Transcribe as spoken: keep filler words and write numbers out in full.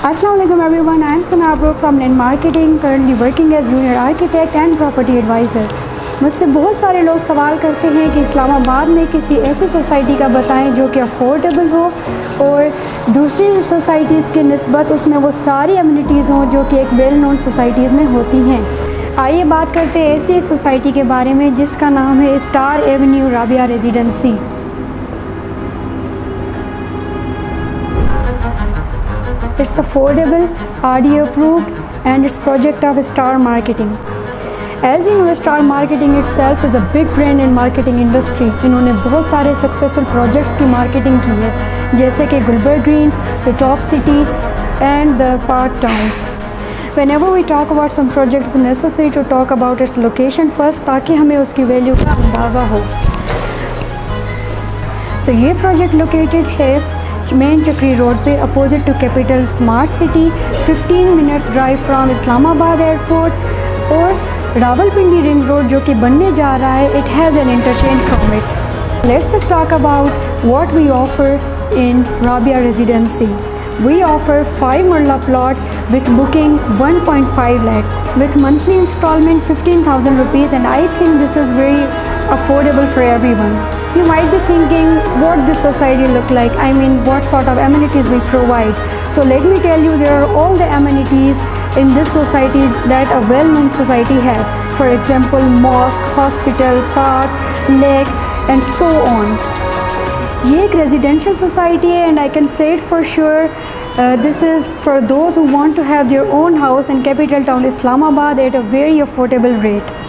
Assalamualaikum everyone, I am Sanabro from Lend Marketing, currently working as junior architect and property advisor. मुझसे बहुत सारे लोग सवाल करते हैं कि इस्लामाबाद में किसी ऐसी सोसाइटी का बताएं जो कि अफोर्डेबल हो और दूसरी सोसाइटीज़ के निस्बत उसमें वो सारी अम्यूनिटीज़ हों जो कि एक वेल नोन सोसाइटीज़ में होती हैं। आइए बात करते हैं ऐसी एक सोसाइटी के बारे में जिसका नाम है Star Avenue Rabia Residency. It's affordable, R D A approved, and it's project of Star Marketing. As you know, Star Marketing itself is a big brand in marketing industry. इन्होंने बहुत सारे successful projects की marketing की है, जैसे कि Gulberg Greens, the Top City, and the Park Town. Whenever we talk about some project, it's necessary to talk about its location first, ताकि हमें उसकी वैल्यू का अंदाज़ा हो। तो ये प्रोजेक्ट लोकेटेड है मेन चक्री रोड पे opposite to Capital Smart City, fifteen minutes drive from Islamabad airport और रावलपिंडी रिंग रोड जो कि बनने जा रहा है। It has an interchange from it. Let's just talk about what we offer in Rabia Residency. We offer five marla plot with booking one point five lakh with monthly installment fifteen thousand rupees, and I think this is very affordable for everyone. You might be thinking what this society look like, I mean what sort of amenities we provide. So let me tell you, there are all the amenities in this society that a well-known society has. For example, mosque, hospital, park, lake and so on. ये एक residential society है and I can say it for sure this is for those who want to have their own house in Capital Town Islamabad at a very affordable rate.